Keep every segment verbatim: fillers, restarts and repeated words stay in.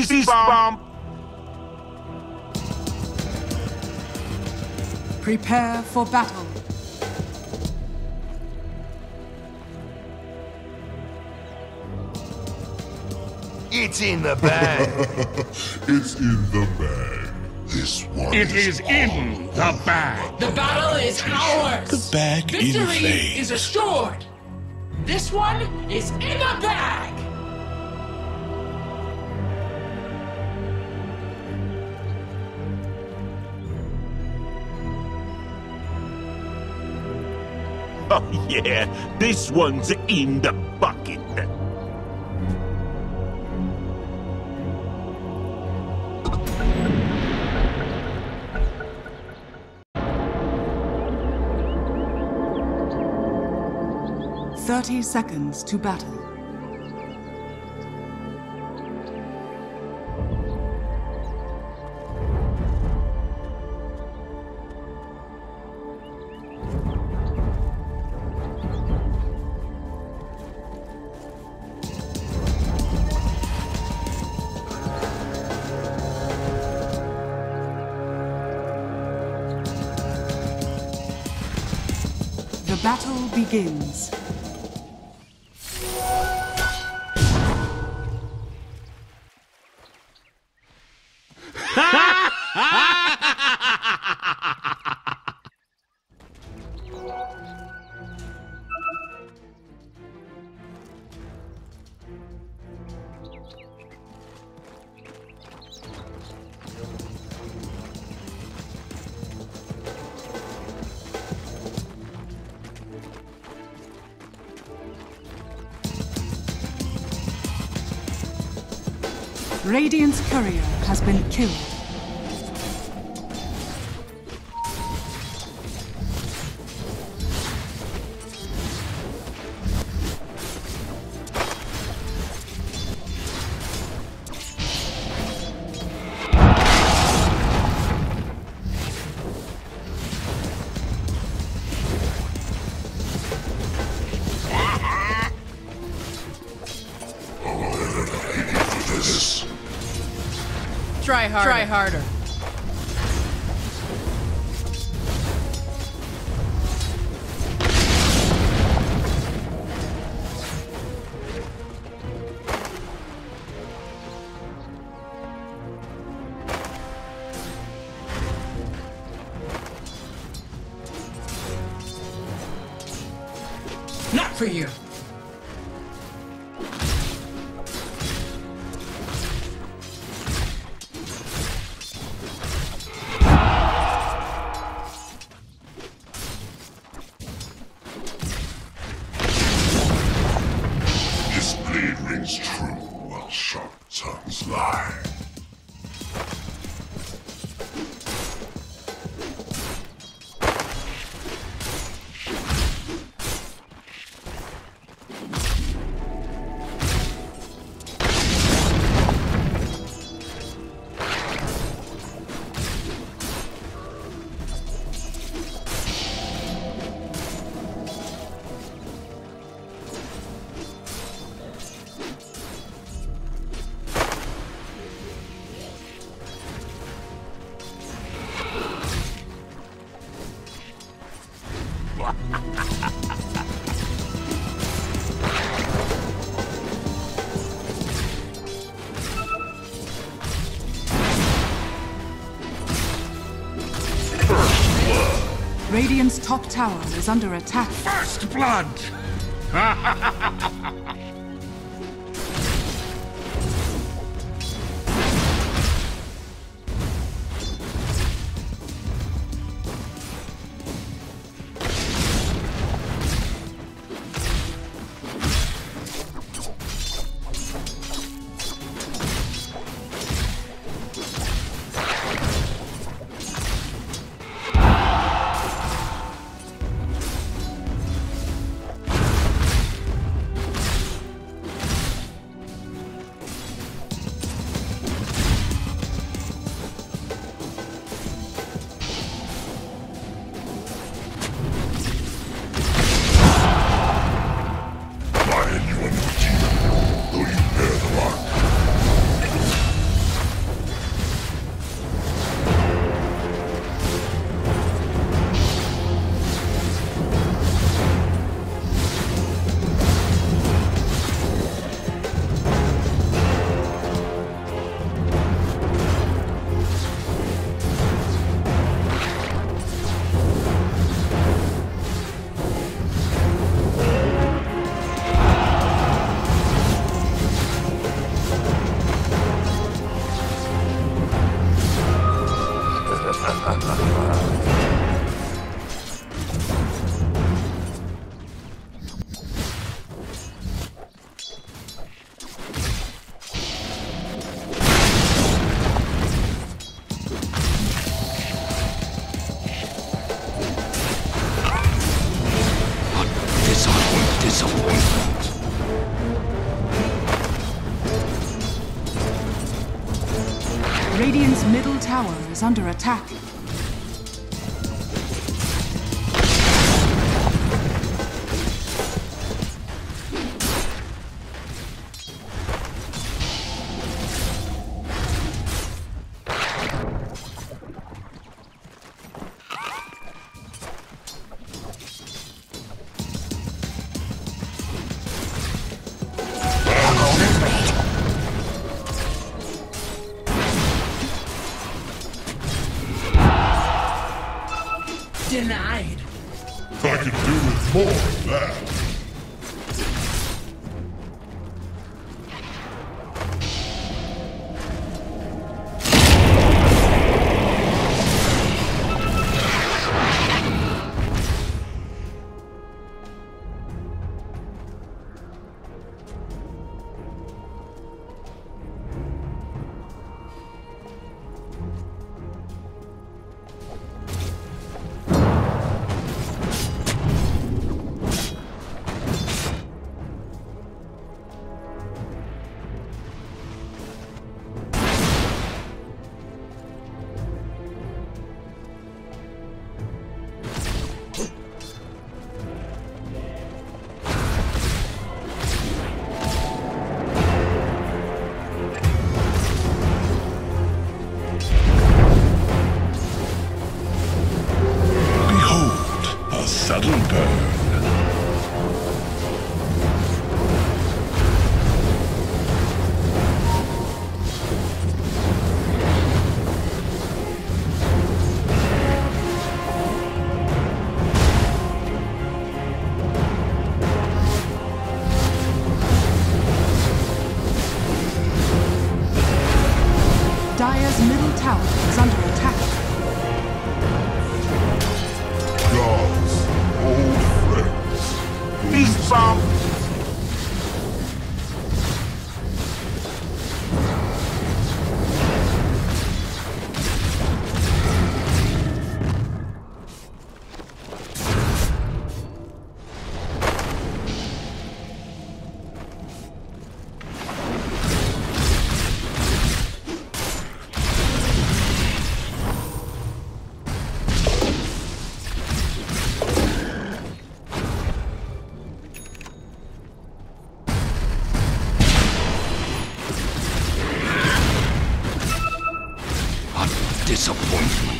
Beast, Beast bomb. bomb! Prepare for battle. It's in the bag. It's in the bag. This one It is is in the bag. The battle is ours. The bag in Victory flames. is assured. This one is in the bag. Oh yeah, this one's in the bucket. Thirty seconds to battle. The battle begins. Radiant's courier has been killed. Try harder. Try harder. Not for you. Rings true while sharp tongues lie. Radiant's top tower is under attack. First blood! Radiant's middle tower is under attack. Denied. I can do with more of that. Sudden burn. Dire's middle tower is under attack. Gods, old friends. Beast bomb! Disappointment.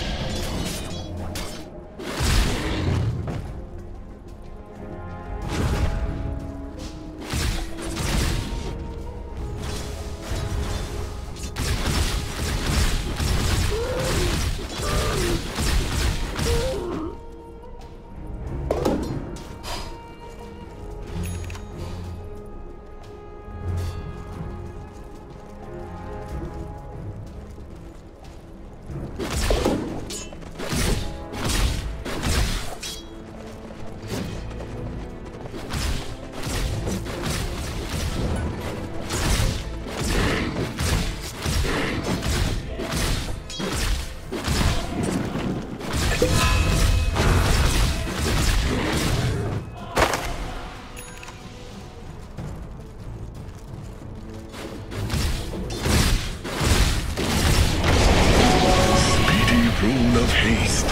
Rule of haste.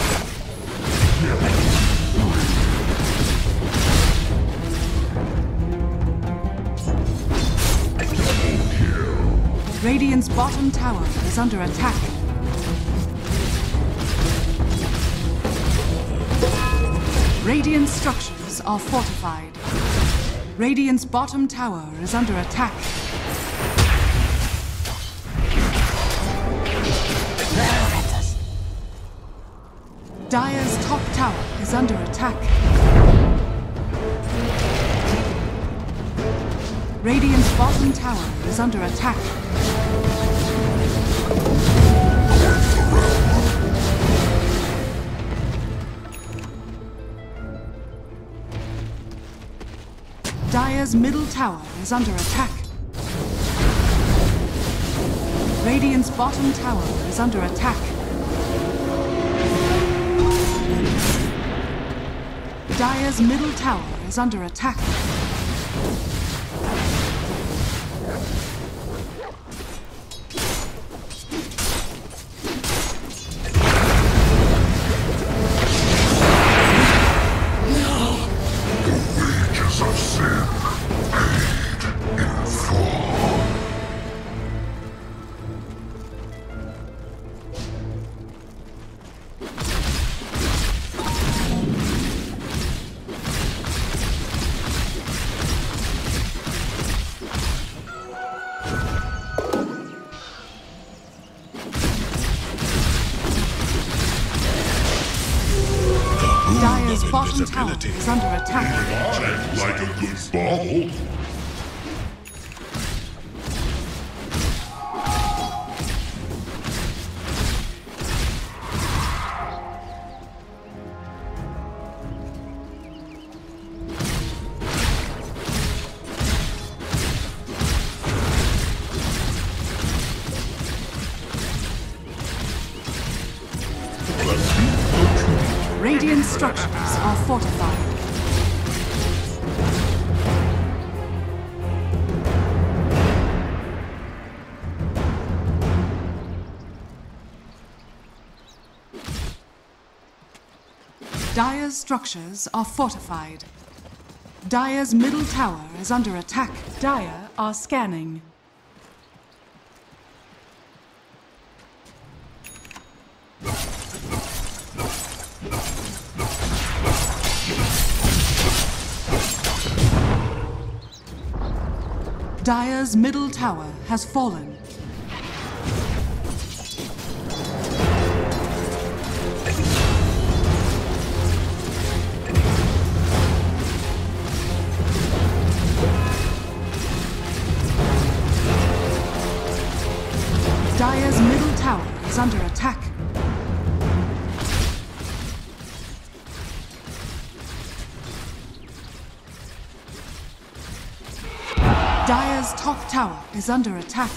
Radiant's bottom tower is under attack. Radiant structures are fortified. Radiant's bottom tower is under attack. Dire's top tower is under attack. Radiant's bottom tower is under attack. Dire's middle tower is under attack. Radiant's bottom tower is under attack. Dire's middle tower is under attack. bottom tower invisibility. is under attack. I like a good ball. Radiant structures are fortified. Dire's structures are fortified. Dire's middle tower is under attack. Dire are scanning. Dire's middle tower has fallen. Dire's middle tower is under attack. Dire's top tower is under attack.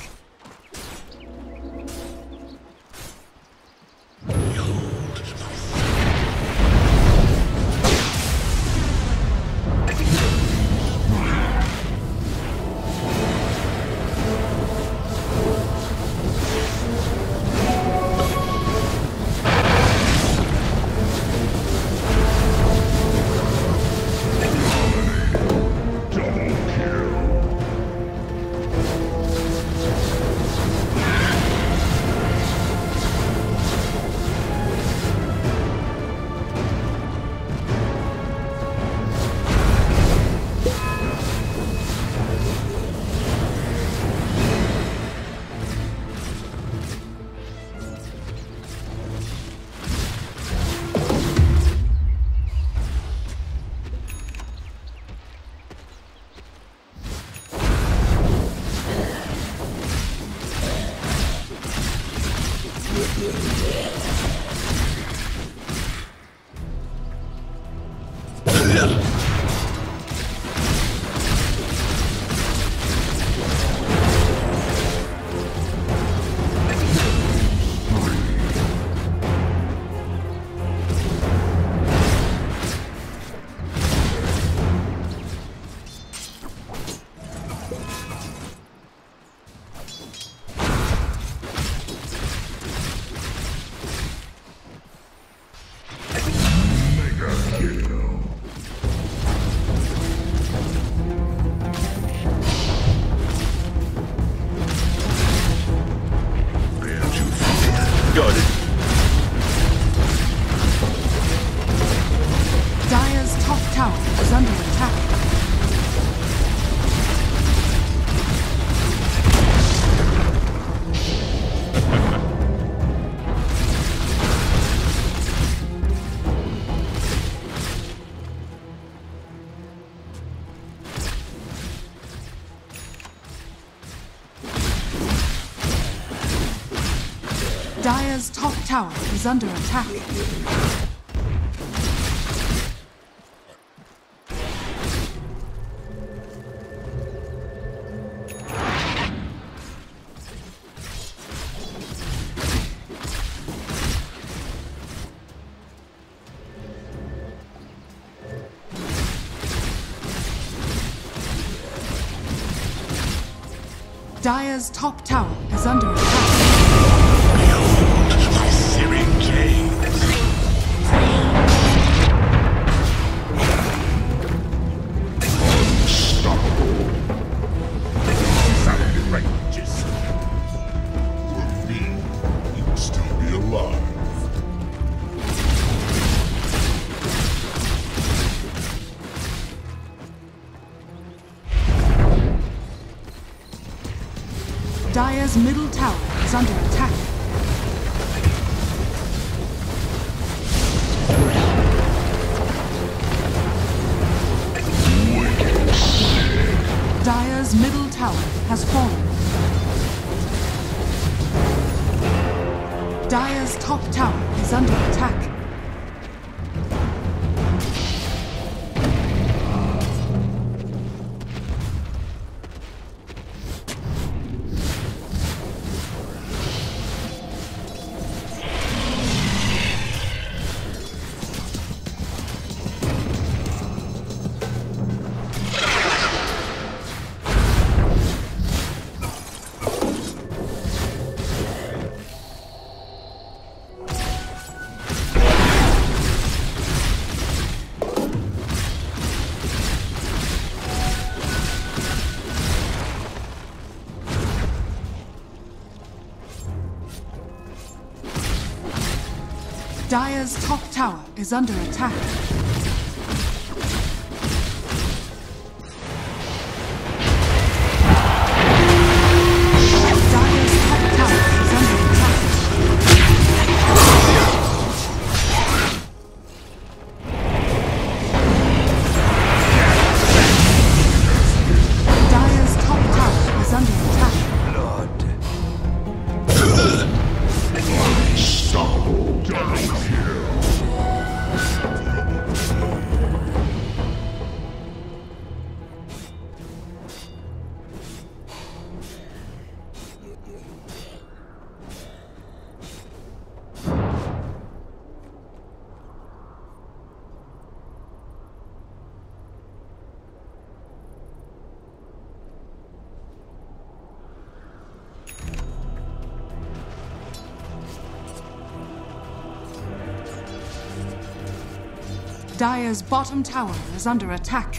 Got it. Dire's top tower is under attack. Dire's top tower is under attack. Dire's top tower is under attack. My searing gaze. Unstoppable. Outrageous. For me, you would still be alive. Dire's middle tower is under attack. Dire's middle tower has fallen. Dire's top tower is under attack. Dire's top tower is under attack. Dire's top tower is under attack. Dire's top tower is under attack. Dire's bottom tower is under attack.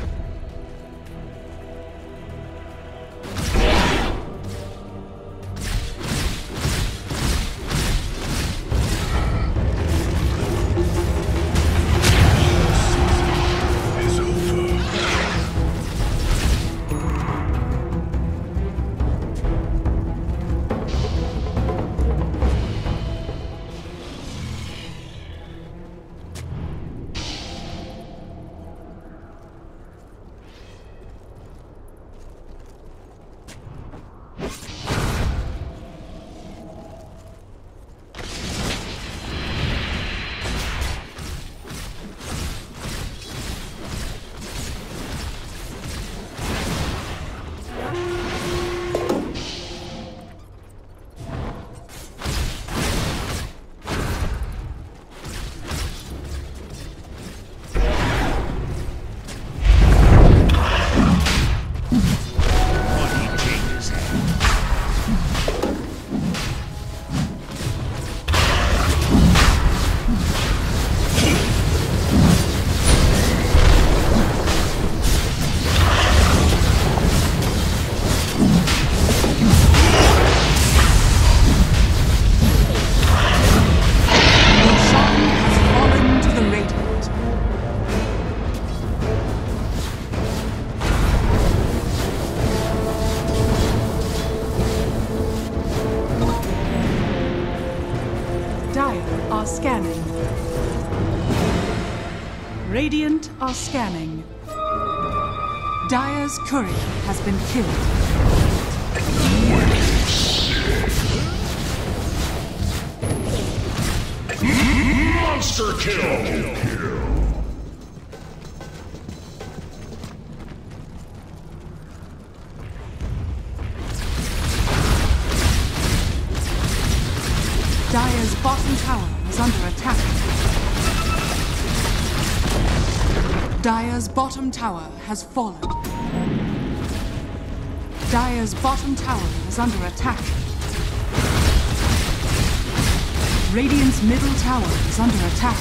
Scanning. Radiant are scanning. Dire's courier has been killed. Monster kill! Dire's bottom tower is under attack. Dire's bottom tower has fallen. Dire's bottom tower is under attack. Radiant's middle tower is under attack.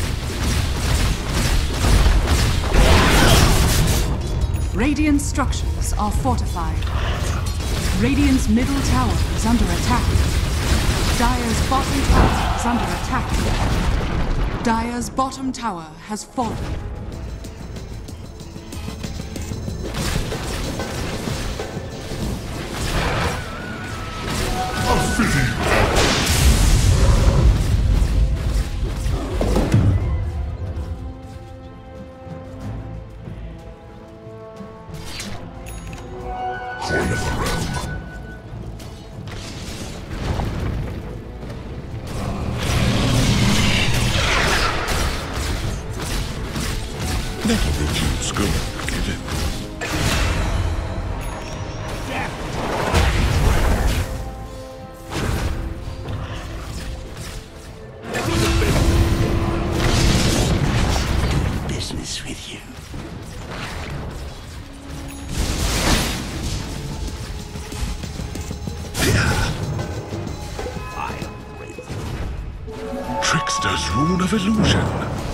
Radiant structures are fortified. Radiant's middle tower is under attack. Dire's bottom tower is under attack. Dire's bottom tower has fallen. A fitting Rune of Illusion.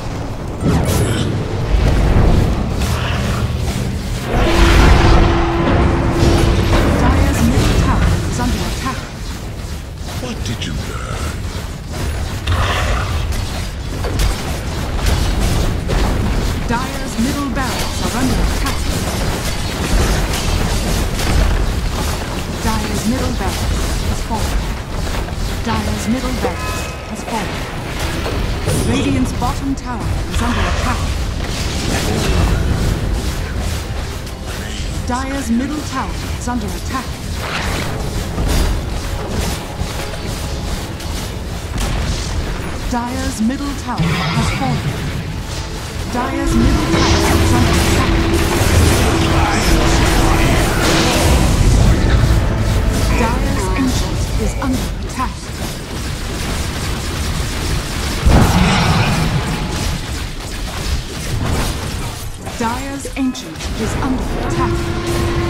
Dire's middle tower is under attack. What did you learn? Dire's middle barracks are under attack. Dire's middle barracks has fallen. Dire's middle barracks has fallen. Radiant's bottom tower is under attack. Dire's middle tower is under attack. Dire's middle tower has fallen. Dire's middle tower is under attack. Dire's ancient is under attack. Dire's ancient is under attack.